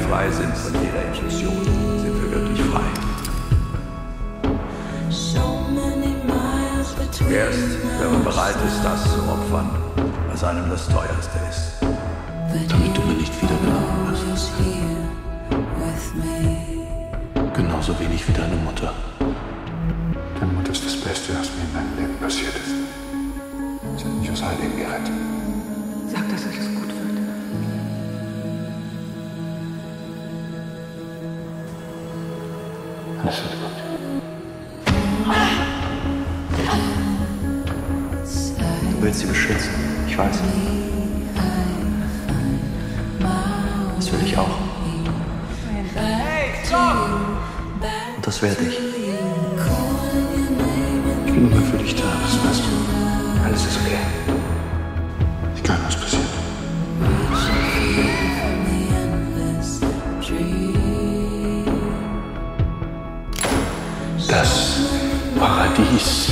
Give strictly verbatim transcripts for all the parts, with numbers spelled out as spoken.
frei sind von jeder Illusion, sind wir wirklich frei. Erst, wenn man bereit ist, das zu opfern, was einem das Teuerste ist. Damit du mir nicht wiedergenommen wirst. Genauso wenig wie deine Mutter. Deine Mutter ist das Beste, was mir in meinem Leben passiert ist. Sie hat mich aus all dem gerettet. Sag, dass alles gut wird. Alles wird gut. Du willst sie beschützen, ich weiß. Das will ich auch. Hey, stopp! Und das werde ich. Ich bin immer für dich da, das weißt du. Alles ist okay. Egal, was passiert. Das Paradies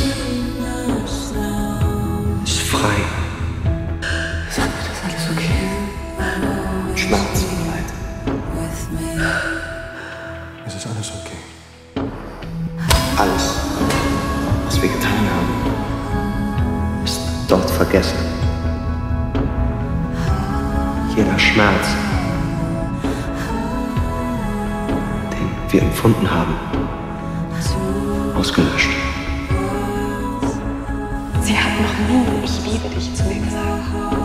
ist frei. Sag mir, dass alles okay ist. Schmerz und Leid. Es ist alles okay. Alles, was wir getan haben, ist dort vergessen. Jeder Schmerz, den wir empfunden haben, ausgelöscht. Sie hat noch nie "Ich liebe dich" zu mir gesagt.